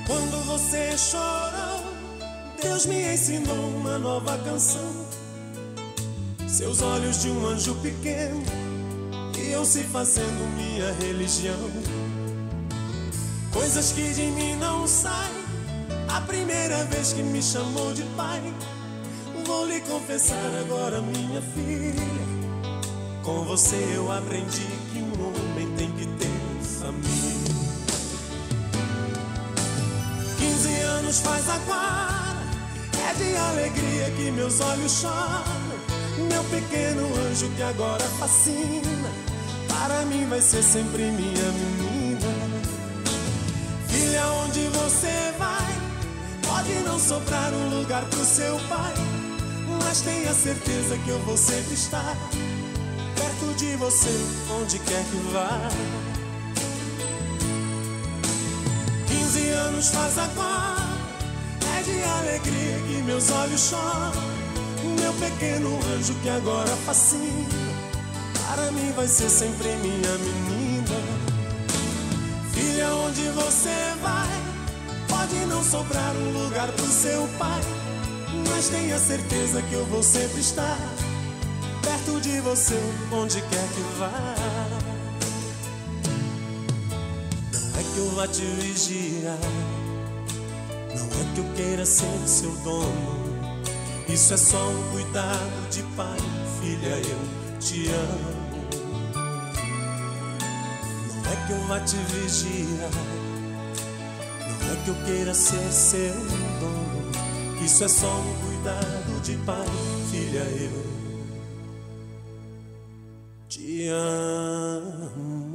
Quando você chorou, Deus me ensinou uma nova canção. Seus olhos de um anjo pequeno iam se fazendo minha religião. Coisas que de mim não saem. A primeira vez que me chamou de pai, vou lhe confessar agora, minha filha, com você eu aprendi que um homem tem que ter família. 15 anos faz agora, é de alegria que meus olhos choram. Meu pequeno anjo que agora fascina, para mim vai ser sempre minha menina. Filha, onde você vai, pode não sobrar um lugar pro seu pai, mas tenha certeza que eu vou sempre estar perto de você, onde quer que vá. 15 anos faz agora, é de alegria que meus olhos choram. Meu pequeno anjo que agora fascina, para mim vai ser sempre minha menina. Filha, onde você vai, pode não sobrar um lugar pro seu pai, mas tenha certeza que eu vou sempre estar perto de você, onde quer que vá. Não é que eu vá te vigiar, não é que eu queira ser seu dono. Isso é só um cuidado de pai, filha, eu te amo. Não é que eu vá te vigiar, não é que eu queira ser seu dono. Isso é só um cuidado de pai, filha, eu te amo.